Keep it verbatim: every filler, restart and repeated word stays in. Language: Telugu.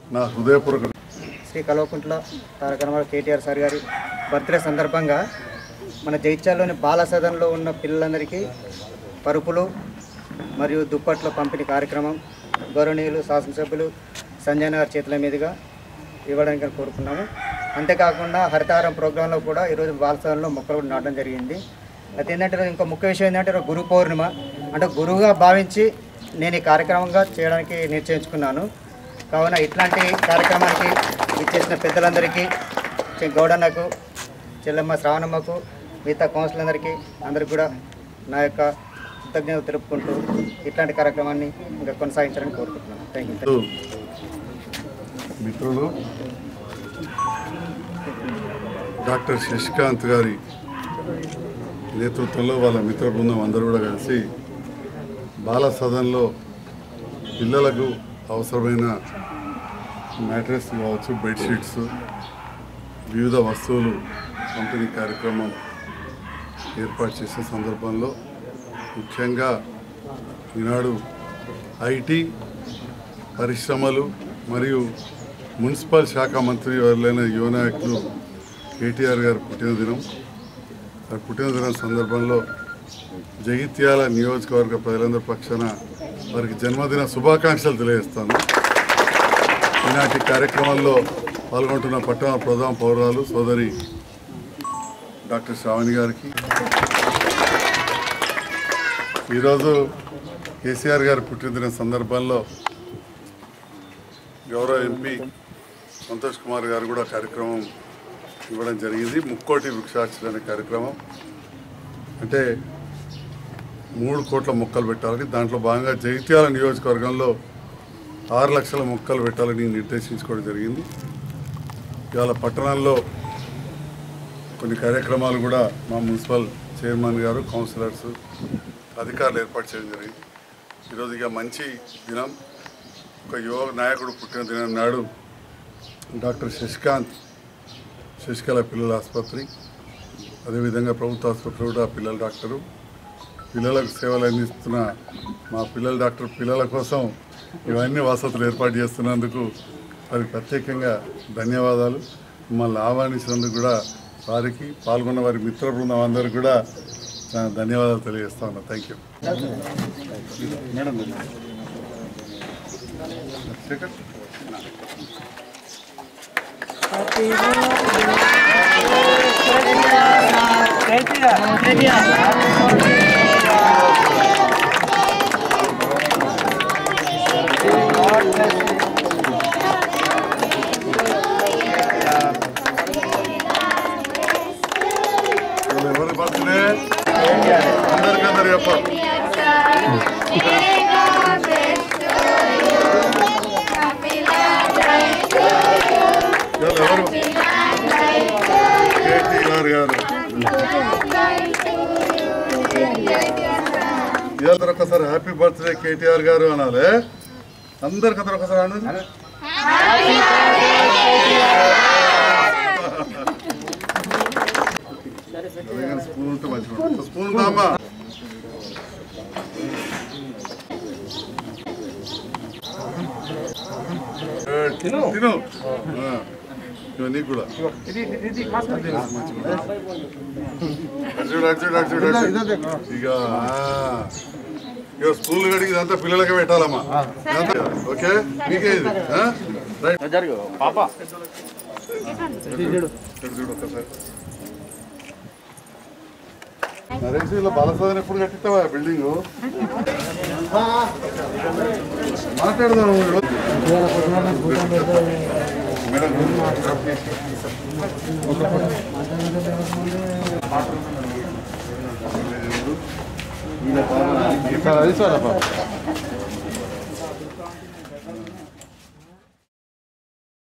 నా హృదయపూర్వక శ్రీ కల్వకుంట్ల తారక రామారావు కేటీఆర్ సార్ గారి బర్త్డే సందర్భంగా మన జగిత్యాలలోని బాల సదన్లో ఉన్న పిల్లలందరికీ పరుపులు మరియు దుప్పట్ల పంపిణీ కార్యక్రమం గౌరవనీయులు శాసనసభ్యులు సంజయ్ గారి చేతుల మీదుగా ఇవ్వడానికి కోరుకున్నాము. అంతేకాకుండా హరితారం ప్రోగ్రాంలో కూడా ఈరోజు బాల సదన్లో మొక్కలు కూడా నాటడం జరిగింది. అయితే ఏంటంటే ఇంకో ముఖ్య విషయం ఏంటంటే గురు పౌర్ణిమ అంటే గురువుగా భావించి నేను ఈ కార్యక్రమంగా చేయడానికి నిశ్చయించుకున్నాను. కావున ఇట్లాంటి కార్యక్రమానికి ఇచ్చేసిన పెద్దలందరికీ గౌడన్నకు చెల్లెమ్మ శ్రావణమ్మకు మిగతా కౌన్సిలర్లందరికీ అందరికీ కూడా నా యొక్క కృతజ్ఞతలు తెలుపుకుంటూ ఇట్లాంటి కార్యక్రమాన్ని ఇంకా కొనసాగించాలని కోరుకుంటున్నాను. Thank you. మిత్రులు డాక్టర్ శశికాంత్ గారి నేతృత్వంలో వాళ్ళ మిత్ర బృందం అందరూ కూడా కలిసి బాల సదన్లో పిల్లలకు అవసరమైన మ్యాట్రెస్ కావచ్చు, బెడ్షీట్స్, వివిధ వస్తువులు పంపిణీ కార్యక్రమం ఏర్పాటు చేసిన సందర్భంలో ముఖ్యంగా ఈనాడు ఐటీ పరిశ్రమలు మరియు మున్సిపల్ శాఖ మంత్రి వారులైన యువ నాయకులు కేటీఆర్ గారి పుట్టినదినం. వారి పుట్టినదినం సందర్భంలో జగిత్యాల నియోజకవర్గ ప్రజలందరి పక్షాన వారికి జన్మదిన శుభాకాంక్షలు తెలియజేస్తాను. ఈనాటి కార్యక్రమంలో పాల్గొంటున్న పట్టణ ప్రధాన పౌరాలు సోదరి డాక్టర్ శ్రావణి గారికి, ఈరోజు కేసీఆర్ గారి పుట్టినదిన సందర్భంలో గౌరవ ఎంపీ సంతోష్ కుమార్ గారు కూడా కార్యక్రమం ఇవ్వడం జరిగింది. ముక్కోటి వృక్షాక్షులు అనే కార్యక్రమం అంటే మూడు కోట్ల మొక్కలు పెట్టాలని, దాంట్లో భాగంగా జగిత్యాల నియోజకవర్గంలో ఆరు లక్షల మొక్కలు పెట్టాలని నిర్దేశించుకోవడం జరిగింది. ఇవాళ పట్టణంలో కొన్ని కార్యక్రమాలు కూడా మా మున్సిపల్ చైర్మన్ గారు, కౌన్సిలర్స్, అధికారులు ఏర్పాటు చేయడం జరిగింది. ఈరోజు ఇక మంచి దినం, ఒక యువ నాయకుడు పుట్టిన దినం నాడు డాక్టర్ శశికాంత్ శశికళ పిల్లల ఆసుపత్రి, అదేవిధంగా ప్రభుత్వ ఆసుపత్రి కూడా పిల్లల డాక్టరు, పిల్లలకు సేవలు అందిస్తున్న మా పిల్లల డాక్టర్ పిల్లల కోసం ఇవన్నీ వసతులు ఏర్పాటు చేస్తున్నందుకు వారికి ప్రత్యేకంగా ధన్యవాదాలు. మమ్మల్ని ఆహ్వానించినందుకు కూడా వారికి, పాల్గొన్న వారి మిత్ర బృందం అందరికీ కూడా ధన్యవాదాలు తెలియజేస్తా ఉన్నా. Thank you. ఎవరి బర్త్డే అందరికందరు చెప్పాలి. ఎవరు కేటీఆర్ గారు ఇవాళ ఒకసారి హ్యాపీ బర్త్డే కేటీఆర్ గారు అనాలి. అందరికందరూ ఒకసారి అనండి. స్పూన్ ఉంటే మంచిగా స్పూన్ ఉందామా? తిను తిను నీకు కూడా ఇక ఇక స్కూల్ కడిగి ఇదంతా పిల్లలకే పెట్టాలమ్మా. ఓకే, మీకే ఇది రైట్. పాప చూడు ఒక్కసారి. నరేష్ ఇలా బాలసదన్ ఎప్పుడు కట్టిస్తావా బిల్డింగ్? మాట్లాడదాం మేడం. అది సార్